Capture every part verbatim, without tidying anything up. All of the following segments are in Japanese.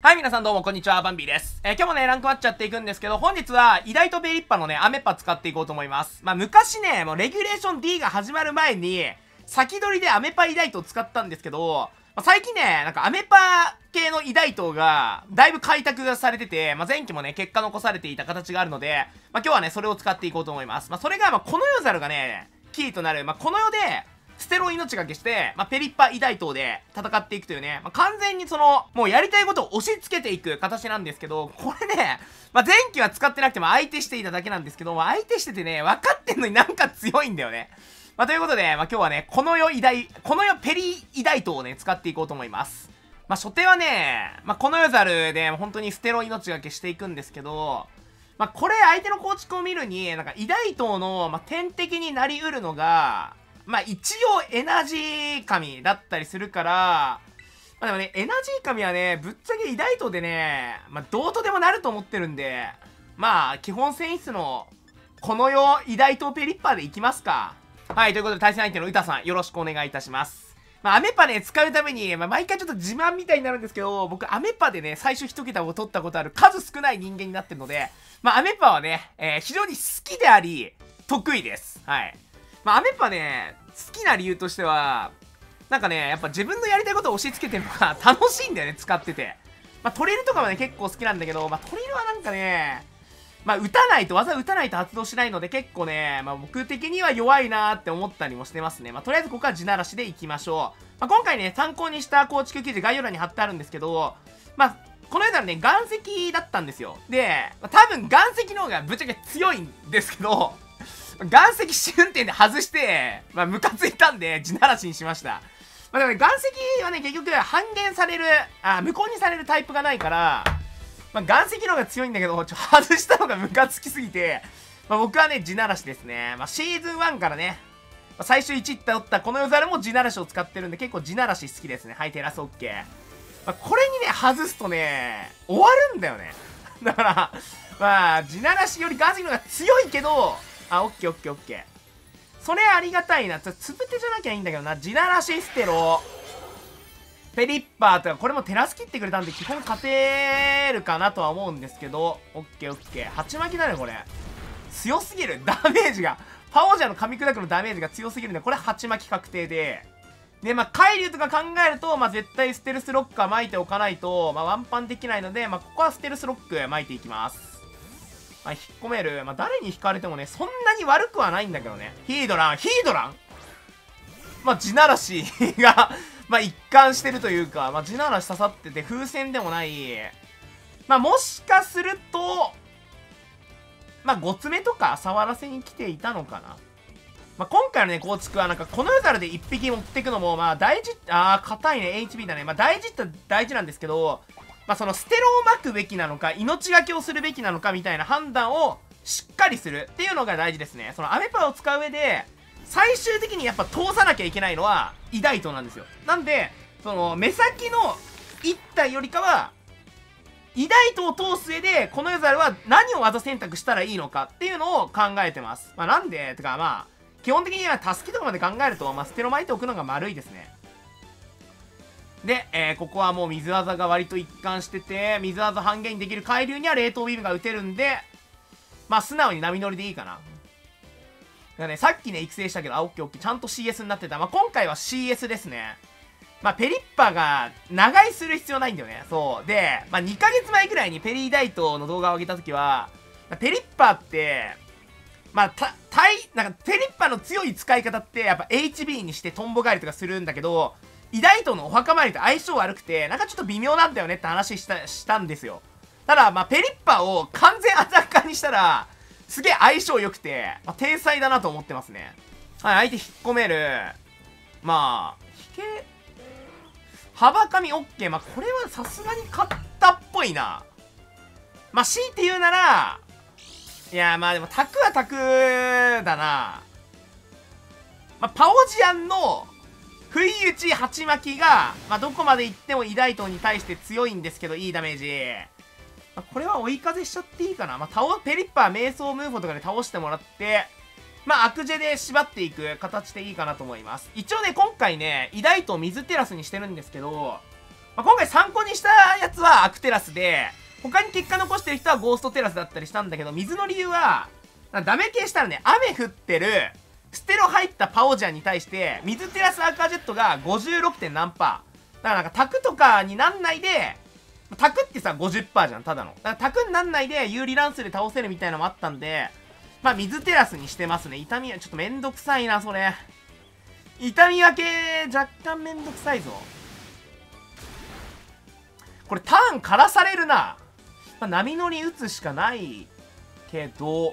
はい、皆さんどうもこんにちは、バンビーです。えー、今日もね、ランクマッチやっていくんですけど、本日は、イダイトベリッパのね、アメッパ使っていこうと思います。まあ、昔ね、もうレギュレーション ディー が始まる前に、先取りでアメパイダイトを使ったんですけど、まあ、最近ね、なんかアメパ系のイダイトが、だいぶ開拓がされてて、まあ、前期もね、結果残されていた形があるので、まあ、今日はね、それを使っていこうと思います。まあ、それが、まあ、この世ザルがね、キーとなる、まあ、この世で、ステロ命がけして、まあ、ペリッパイダイトで戦っていくというね、まあ、完全にその、もうやりたいことを押し付けていく形なんですけど、これね、まあ、前期は使ってなくても相手していただけなんですけど、まあ、相手しててね、分かってんのになんか強いんだよね。まあ、ということで、まあ、今日はね、この世イダイ、この世ペリイダイトをね、使っていこうと思います。まあ、初手はね、まあ、この世ザルで本当にステロ命がけしていくんですけど、まあ、これ相手の構築を見るに、なんかイダイトの、まあ、天敵になり得るのが、まあ一応エナジー神だったりするから、まあでもね、エナジー神はね、ぶっちゃけイダイトでね、まあどうとでもなると思ってるんで、まあ基本選出のこの世イダイトペリッパーでいきますか。はい、ということで対戦相手のウタさんよろしくお願いいたします。まあアメパね、使うために、まあ毎回ちょっと自慢みたいになるんですけど、僕アメパでね、最初一桁を取ったことある数少ない人間になってるので、まあアメパはね、えー、非常に好きであり、得意です。はい。まあ、アメッパね、好きな理由としては、なんかね、やっぱ自分のやりたいことを押し付けてるのが楽しいんだよね、使ってて。まあ、トリルとかはね、結構好きなんだけど、まあ、トリルはなんかね、まあ、打たないと、技打たないと発動しないので、結構ね、まあ、僕的には弱いなーって思ったりもしてますね。まあ、とりあえずここは地ならしでいきましょう。まあ、今回ね、参考にした構築記事概要欄に貼ってあるんですけど、まあ、この間のね、岩石だったんですよ。で、まあ、多分岩石の方がぶっちゃけ強いんですけど、岩石試運転で外して、まあ、ムカついたんで、地ならしにしました。まあ、でもね、岩石はね、結局、半減される、あ、無効にされるタイプがないから、まあ、岩石の方が強いんだけど、ちょ、外したのがムカつきすぎて、まあ、僕はね、地ならしですね。まあ、シーズンワンからね、まあ、最初いちっておったこの世ザルも地ならしを使ってるんで、結構地ならし好きですね。はい、テラス OK。まあ、これにね、外すとね、終わるんだよね。だから、まあ、地ならしより岩石の方が強いけど、あ、オッケーオッケーオッケー。それありがたいな。つぶてじゃなきゃいいんだけどな。地ならしステロ。ペリッパーとか、これもテラス切ってくれたんで、基本勝てるかなとは思うんですけど、オッケーオッケー。鉢巻きだね、これ。強すぎる。ダメージが。パオジャの噛み砕くのダメージが強すぎるんで、これ鉢巻き確定で。で、まあ、海流とか考えると、まあ、絶対ステルスロックは巻いておかないと、まあ、ワンパンできないので、まあ、ここはステルスロック巻いていきます。まあ、引っ込める。まあ、誰に引かれてもね、そんなに悪くはないんだけどね。ヒードランヒードランまあ、地ならしがまあ、一貫してるというか、まあ、地ならし刺さってて、風船でもない。まあ、もしかすると、まあ、ごつめとか触らせに来ていたのかな。まあ、今回のね、構築はなんか、この世ザルで一匹持ってくのも、まあ、大事、あー、硬いね、エイチピー だね。まあ、大事って大事なんですけど、まあ、そのステロを巻くべきなのか、命がけをするべきなのかみたいな判断をしっかりするっていうのが大事ですね。そのアメパを使う上で、最終的にやっぱ通さなきゃいけないのは、イダイトなんですよ。なんで、その、目先の一体よりかは、イダイトを通す上で、この世ザルは何を技選択したらいいのかっていうのを考えてます。まあ、なんで、てかまあ、基本的にはタスキとかまで考えると、まあ、ステロ巻いておくのが丸いですね。で、えー、ここはもう水技が割と一貫してて、水技半減できる海流には冷凍ビームが打てるんで、まあ素直に波乗りでいいかな。だからね、さっきね、育成したけど、あ、オッケーオッケー、ちゃんと シーエス になってた。まあ今回は シーエス ですね。まあペリッパが長居する必要ないんだよね。そう。で、まあにかげつまえくらいにペリーダイトの動画を上げたときは、ペリッパって、まあ、た、たい、なんかペリッパの強い使い方って、やっぱ エイチビー にしてトンボ返りとかするんだけど、イダイトのお墓参りと相性悪くて、なんかちょっと微妙なんだよねって話した、したんですよ。ただ、まあ、ペリッパを完全アタッカーにしたら、すげえ相性良くて、まあ、天才だなと思ってますね。はい、相手引っ込める。まあ、引け、幅紙 OK。まあ、これはさすがに勝ったっぽいな。まあ、強いて言うなら、いや、まあでも、タクはタクだな。まあ、パオジアンの、不意打ち鉢巻きが、まあ、どこまで行ってもイダイトに対して強いんですけど、いいダメージ。まあ、これは追い風しちゃっていいかな。まあ、倒、ペリッパー、瞑想ムーフォとかで倒してもらって、まあ、アクジェで縛っていく形でいいかなと思います。一応ね、今回ね、イダイトを水テラスにしてるんですけど、 まあ、今回参考にしたやつはアクテラスで、他に結果残してる人はゴーストテラスだったりしたんだけど、水の理由は、ダメ系したらね、雨降ってる、ステロ入ったパオジャンに対して、水テラスアクアジェットが ごじゅうろく. 点何パー。だからなんかタクとかになんないで、タクってさ ごじゅっパーセント じゃん、ただの。だからタクになんないで有利乱数で倒せるみたいなのもあったんで、まあ水テラスにしてますね。痛みはちょっとめんどくさいな、それ。痛み分け、若干めんどくさいぞ。これターン枯らされるな。まあ、波乗り打つしかないけど、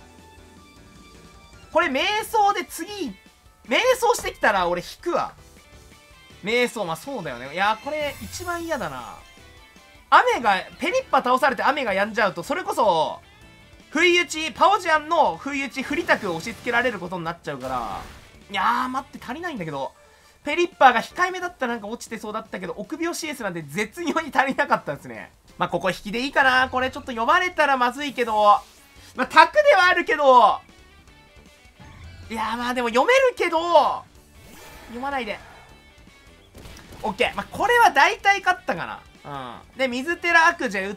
これ瞑想で次、瞑想してきたら俺引くわ。瞑想、まあそうだよね。いや、これ一番嫌だな。雨が、ペリッパ倒されて雨が止んじゃうと、それこそ、不意打ち、パオジアンの不意打ち、フリタクを押し付けられることになっちゃうから、いやー、待って、足りないんだけど、ペリッパーが控えめだったらなんか落ちてそうだったけど、臆病 シーエス なんで絶妙に足りなかったですね。まあ、ここ引きでいいかな。これちょっと読まれたらまずいけど、まあ、タクではあるけど、いやーまあでも読めるけど、読まないで。オッケー。まあ、これは大体勝ったかな。うん。で、水テラアクジェ打って、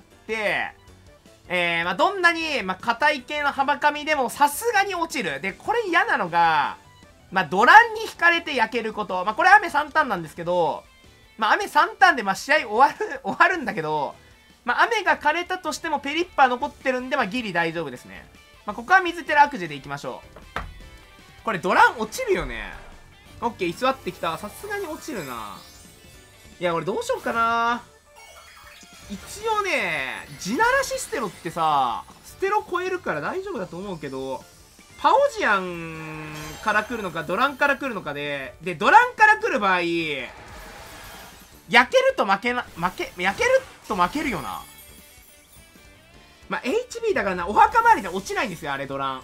えー、まあ、どんなに、まあ、硬い系の幅紙でもさすがに落ちる。で、これ嫌なのが、まあ、ドランに引かれて焼けること。まあ、これ雨さんターンなんですけど、まあ、雨さんターンで、まあ、試合終わる、終わるんだけど、まあ、雨が枯れたとしてもペリッパー残ってるんで、まあ、ギリ大丈夫ですね。まあ、ここは水テラアクジェでいきましょう。これドラン落ちるよね。オッケー、居座ってきた。さすがに落ちるな。いや、俺どうしようかな。一応ね、地ならしステロってさ、ステロ超えるから大丈夫だと思うけど、パオジアンから来るのか、ドランから来るのかで、で、ドランから来る場合、焼けると負けな、負け、焼けると負けるよな。まあ、エイチピー だからな、お墓周りで落ちないんですよ、あれ、ドラン。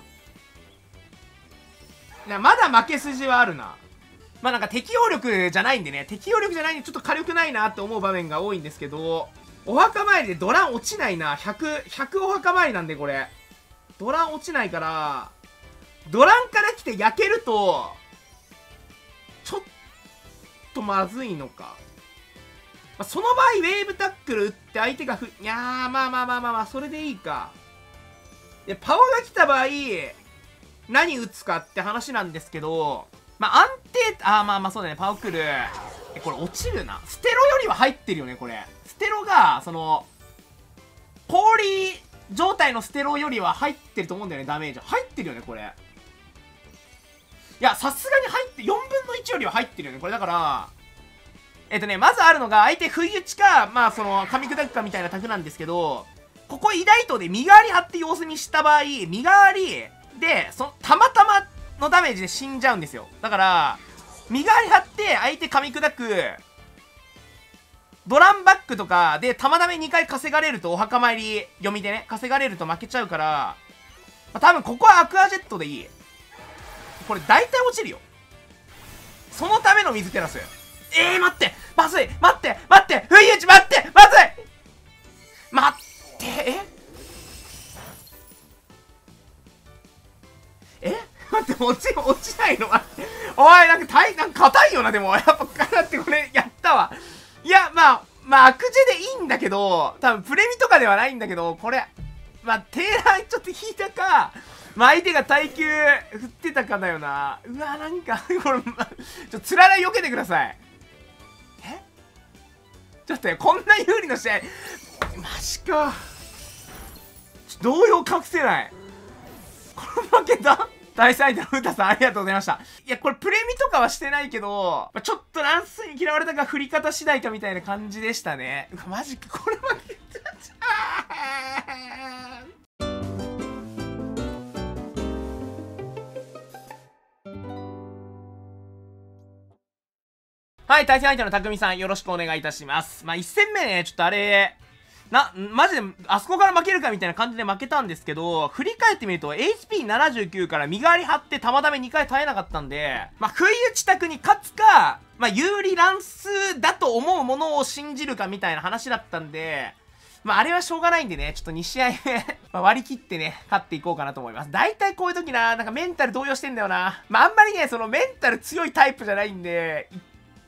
いや、まだ負け筋はあるな。まあなんか適応力じゃないんでね、適応力じゃないんでちょっと火力ないなって思う場面が多いんですけど、お墓参りでドラン落ちないな。ひゃく、ひゃくお墓参りなんでこれ。ドラン落ちないから、ドランから来て焼けると、ちょっとまずいのか。まあ、その場合、ウェーブタックル打って相手がふ、いやー、まあまあまあまあまあ、それでいいか。いや、パワーが来た場合、何打つかって話なんですけど、まあ安定、あーまあまあそうだね、パワークル。え、これ落ちるな。ステロよりは入ってるよね、これ。ステロが、その、氷状態のステロよりは入ってると思うんだよね、ダメージ。入ってるよね、これ。いや、さすがに入って、よんぶんのいちよりは入ってるよね、これだから、えっとね、まずあるのが、相手不意打ちか、まあその、噛み砕くかみたいなタグなんですけど、ここイダイトで身代わり張って様子見した場合、身代わりで、その、たまたまのダメージで死んじゃうんですよ。だから、身代わり張って相手噛み砕く、ドランバックとかで玉ダメにかい稼がれると、お墓参り読みでね、稼がれると負けちゃうから、まあ、多分ここはアクアジェットでいい。これ大体落ちるよ。そのための水テラス。えー、待ってまずい待って待って不意打ち待ってまずい待ってええ待って、落ち、落ちないの待って。おい、なんか、たい、なんか硬いよな、でも。やっぱ、だってこれ、やったわ。いや、まあ、まあ、アクジェでいいんだけど、多分、プレミとかではないんだけど、これ、まあ、テーラーちょっと引いたか、まあ、相手が耐久振ってたかだよな。うわ、なんか、これ、ま、ちょ、つらら避けてください。えちょっとね、こんな有利の試合、マジか。ちょ、動揺隠せない。これ負けた対戦相手のふたさんありがとうございました。いや、これプレミとかはしてないけど、まあ、ちょっと乱数に嫌われたか振り方次第かみたいな感じでしたね。うわ、マジか、これ負けたじゃん。はい、対戦相手のたくみさんよろしくお願いいたします。まあ、いち戦目ね、ちょっとあれ、な、マジで、あそこから負けるかみたいな感じで負けたんですけど、振り返ってみると、エイチピーななじゅうきゅう から身代わり張って玉ダメにかい耐えなかったんで、まあ、不意打ち択に勝つか、まあ、有利乱数だと思うものを信じるかみたいな話だったんで、まあ、あれはしょうがないんでね、ちょっとに試合目まあ割り切ってね、勝っていこうかなと思います。大体こういう時な、なんかメンタル動揺してんだよな。まあ、あんまりね、そのメンタル強いタイプじゃないんで、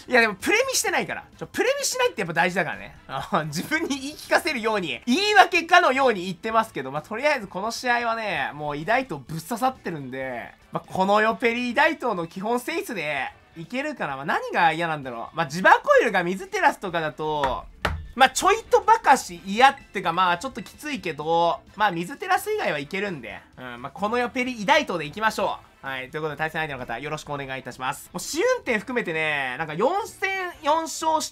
いやでもプレミしてないから。ちょ、プレミしないってやっぱ大事だからね。自分に言い聞かせるように、言い訳かのように言ってますけど、まあ、とりあえずこの試合はね、もうイダイトぶっ刺さってるんで、まあ、このよペリイダイトの基本性質でいけるかな。まあ、何が嫌なんだろう。まあ、ジバコイルが水テラスとかだと、まあ、ちょいとばかし嫌ってか、まあ、ちょっときついけど、まあ、水テラス以外はいけるんで、うん、まあ、このよペリイダイトでいきましょう。はい。ということで、対戦相手の方、よろしくお願いいたします。もう、試運転含めてね、なんかよん戦よん勝して、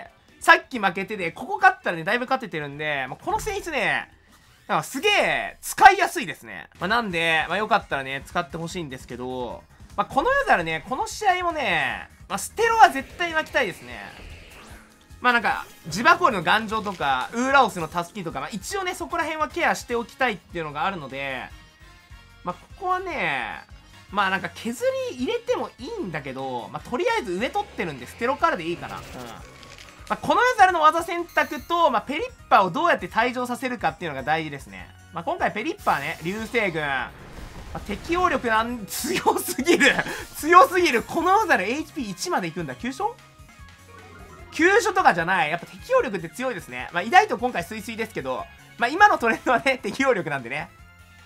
さっき負けてで、ここ勝ったらね、だいぶ勝ててるんで、まあ、この戦術ね、なんかすげえ、使いやすいですね。まあ、なんで、まあ、よかったらね、使ってほしいんですけど、まあ、この夜ざるね、この試合もね、まあ、ステロは絶対巻きたいですね。まあなんか、ジバコールの頑丈とか、ウーラオスのタスキとか、まあ一応ね、そこら辺はケアしておきたいっていうのがあるので、まあここはね、まあなんか削り入れてもいいんだけど、まあとりあえず上取ってるんで、ステロからでいいかな。うん。まあこの夜ざるの技選択と、まあペリッパーをどうやって退場させるかっていうのが大事ですね。まあ今回ペリッパーね、流星群、まあ、適応力なん、強すぎる強すぎるこの夜ざる エイチピーいち までいくんだ。急所急所とかじゃない。やっぱ適応力って強いですね。まあ、意外と今回スイスイですけど、まあ、今のトレンドはね、適応力なんでね。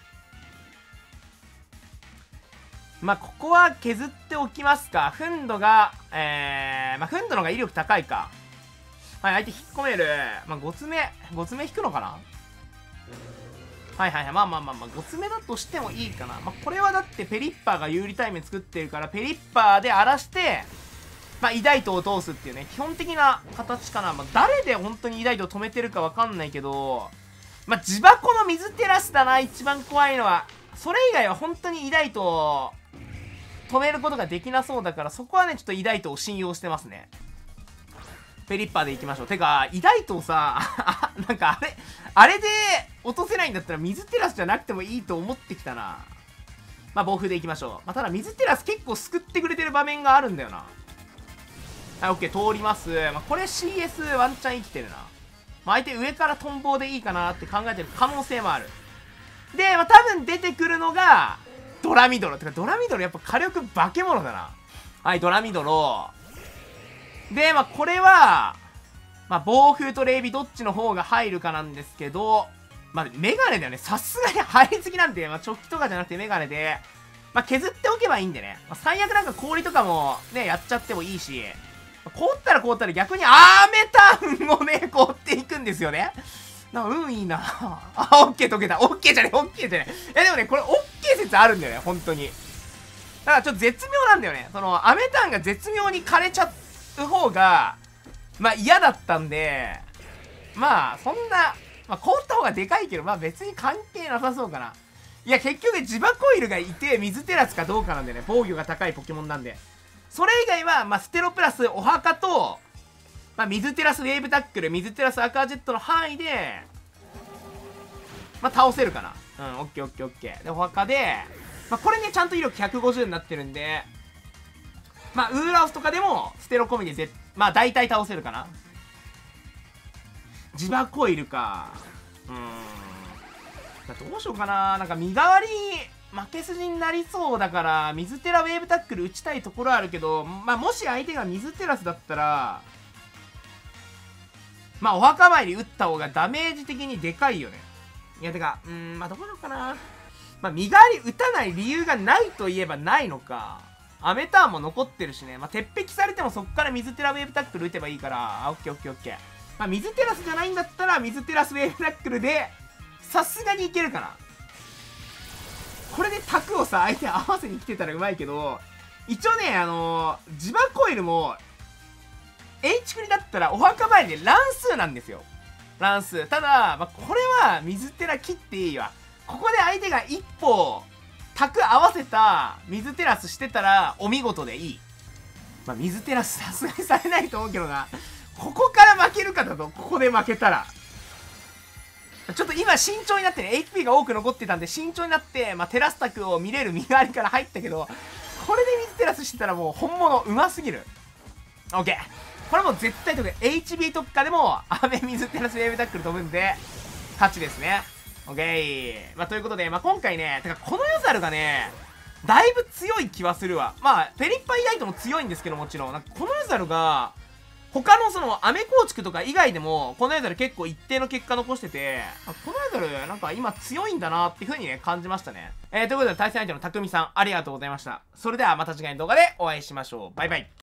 まあ、ここは削っておきますか。フンドが、えー、まあ、フンドの方が威力高いか。はい、相手引っ込める。まあ、ごつめ、ごつめ引くのかな。はいはいはい。まあまあまあまあ、ごつめだとしてもいいかな。まあ、これはだってペリッパーが有利タイム作ってるから、ペリッパーで荒らして、まあ、イダイトを通すっていうね、基本的な形かな。まあ、誰で本当にイダイトを止めてるかわかんないけど、まあ、ジバコの水テラスだな、一番怖いのは。それ以外は本当にイダイトを止めることができなそうだから、そこはね、ちょっとイダイトを信用してますね。ペリッパーでいきましょう。てか、イダイトをさ、なんかあれ、あれで落とせないんだったら水テラスじゃなくてもいいと思ってきたな。まあ、暴風でいきましょう。まあ、ただ水テラス結構救ってくれてる場面があるんだよな。はい、オッケー、通ります。まあ、これ シーエス ワンチャン生きてるな。まあ、相手上からトンボでいいかなって考えてる可能性もある。で、まあ、多分出てくるのが、ドラミドロ。てか、ドラミドロやっぱ火力化け物だな。はい、ドラミドロ。で、まあ、これは、まあ、暴風とレイビどっちの方が入るかなんですけど、まあ、メガネだよね。さすがに入りすぎなんで、まあ、直帰とかじゃなくてメガネで、まあ、削っておけばいいんでね。まあ、最悪なんか氷とかもね、やっちゃってもいいし、凍ったら凍ったら逆にアーメタンをね、凍っていくんですよね。なんか運いいな。あ、オッケー溶けた。オッケーじゃねえ、オッケーじゃねえ。いやでもね、これオッケー説あるんだよね、本当に。だからちょっと絶妙なんだよね。その、アメタンが絶妙に枯れちゃう方が、まあ嫌だったんで、まあそんな、まあ凍った方がでかいけど、まあ別に関係なさそうかな。いや結局ジバコイルがいて水テラスかどうかなんでね、防御が高いポケモンなんで。それ以外は、まあ、ステロプラスお墓と、まあ、水テラスウェーブタックル、水テラスアクアジェットの範囲で、まあ、倒せるかな。うん、オッケーオッケーオッケー。で、お墓で、まあ、これね、ちゃんと威力ひゃくごじゅうになってるんで、まあ、ウーラオスとかでも、ステロ込みでぜ、まあ、大体倒せるかな。ジバコイルか。うーん。どうしようかな。なんか、身代わり、負け筋になりそうだから、水テラウェーブタックル打ちたいところあるけど、まあ、もし相手が水テラスだったら、まあ、お墓参り打った方がダメージ的にでかいよね。いや、てか、うーん、まあ、どうしようかな。まあ、身代わり打たない理由がないといえばないのか。アメターンも残ってるしね。まあ、鉄壁されてもそっから水テラウェーブタックル打てばいいから、あ、オッケーオッケーオッケー。まあ、水テラスじゃないんだったら、水テラスウェーブタックルで、さすがにいけるかな。これでタクをさ、相手合わせに来てたらうまいけど、一応ね、あのー、ジバコイルも、H クリだったらお墓前で乱数なんですよ。乱数。ただ、まあ、これは水テラ切っていいわ。ここで相手が一歩、タク合わせた水テラスしてたら、お見事でいい。まあ、水テラスさすがにされないと思うけどな。ここから負けるかだと、ここで負けたら。ちょっと今慎重になってね、エイチピー が多く残ってたんで慎重になって、まあ、テラスタクを見れる身代わりから入ったけど、これで水テラスしてたらもう本物うますぎる。オッケー。これもう絶対得。エイチビー 特化でも、アメ水テラスウェーブタックル飛ぶんで、勝ちですね。オッケー。まあ、ということで、まあ、今回ね、てかこのヨザルがね、 だいぶ強い気はするわ。まあ、ペリッパイダイトも強いんですけどもちろん、なんかこのエザルが、他のその、アメ構築とか以外でも、このエザル結構一定の結果残してて、このエザル、なんか今強いんだなっていう風にね、感じましたね。えー、ということで対戦相手のたくみさん、ありがとうございました。それではまた次回の動画でお会いしましょう。バイバイ。